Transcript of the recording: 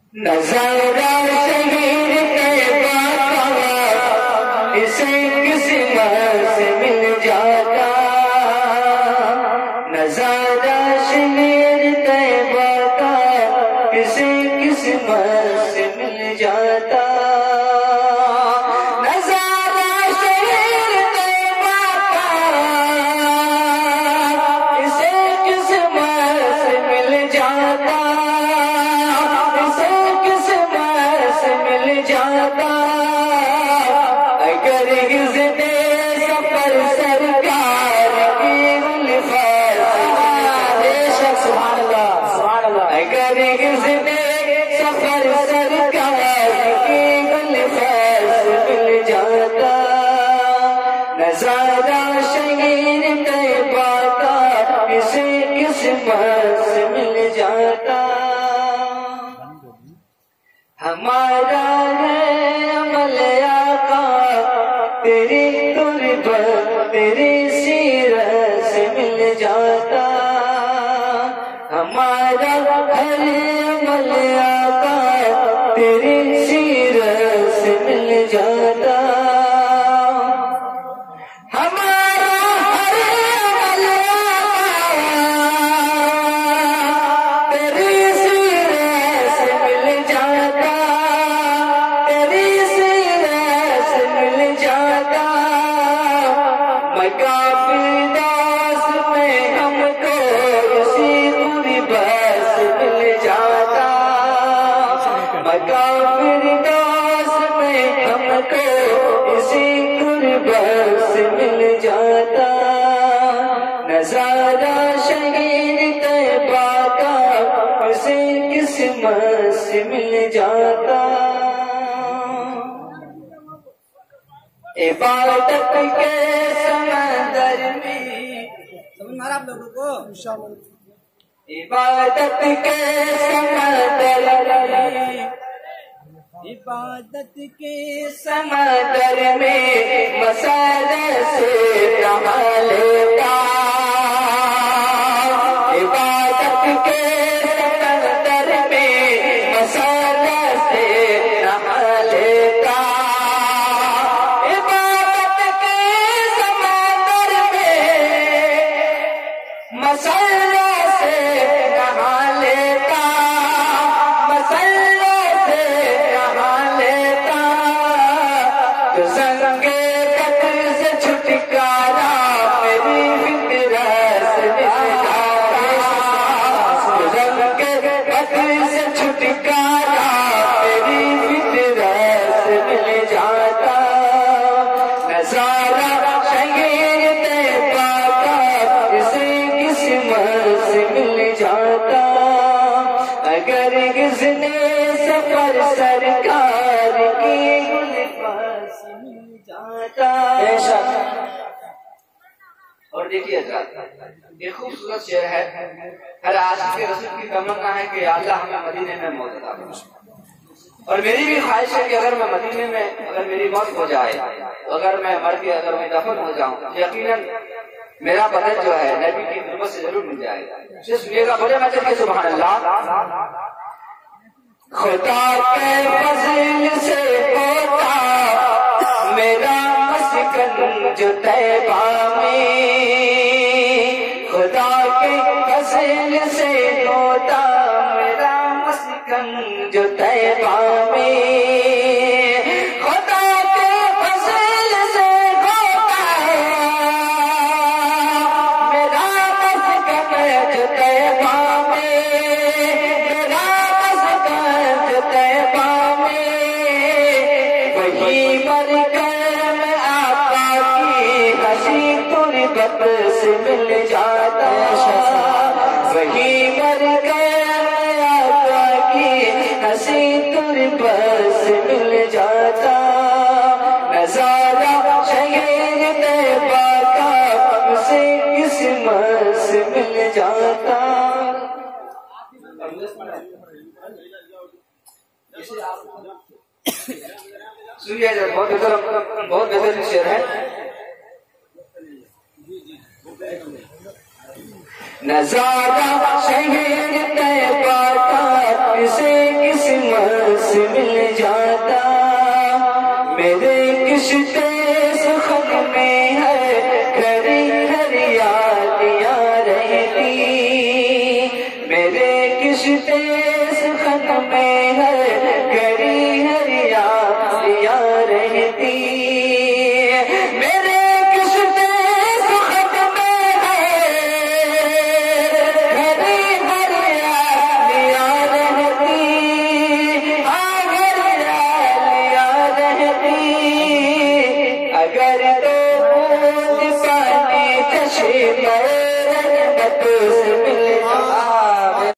نظارہ شہید طیبہ کا اسے قسمت سے مل جاتا، نظارہ شہید طیبہ کا اسے قسمت سے مل جاتا، نظارہ شہید طیبہ کا اسے قسمت سے مل جاتا، ہمارا ہے عمل آقا تیری قربت تیری سیرت سے مل جاتا، ہمارا ہر عمل آقا تیری سیرت سے مل جاتا، نظارہ شہید طیبہ کا اسے قسمت سے مل جاتا، عبادت کے سمندر میں عبادت کے سمندر میں عبادت کے سمندر میں مسالہ سے نہا لیتا، عبادت کے سمندر میں مسالہ سے نہا لیتا، عبادت کے سمندر میں مسالہ سے نہا لیتا، مسالہ سے نہا لیتا، تو سنگے قدر سے چھٹکارا میری فطرت سے مل جاتا، تو سنگے قدر سے چھٹکارا میری فطرت سے مل جاتا، نظارہ شہید طیبہ کا اسے قسمت سے مل جاتا، اگر کس نے سفر سرکار کی گلفت سے مل جاتا۔ اور دیکھیے حضرات یہ خوبصورت شعر ہے، ہر عاشق رسول کی تمنا ہے کہ اللہ ہمیں مدینے میں موت عطا فرمائے، اور میری بھی خواہش ہے کہ اگر میں مدینے میں اگر میری موت ہو جائے، اگر میں مر کے اگر میں دفن ہو جاؤں، یقیناً میرا بدن جو ہے نبی کی خدمت سے ضرور مل جائے گا۔ سنیے گا بڑے مچل کے سبحان اللہ، خدا کے فضل سے ہوتا میرا مسکن جو طیبہ میں، خدا کے فضل سے ہوتا میرا مسکن جو طیبہ میں، خدا کے فضل سے ہوتا میرا مسکن جو طیبہ میں، میرا مسکن جو طیبہ میں، وہی مر کر میں آقا کی ہنسی قربت سے مل جاتا، وہی مر کر میں آقا کی ہنسی قربت سے مل جاتا، نظارہ شہید طیبہ کا اسے قسمت سے مل جاتا۔ سنیے بہت بہترین شعر ہے، نظارہ شہید طیبہ کا اسے قسمت سے مل جاتا، میرے کشتے سخن میں ہے کھڑی ہریالیاں رہتی، میرے کشتے سخن میں ہے کھڑی ہریالیاں رہتی،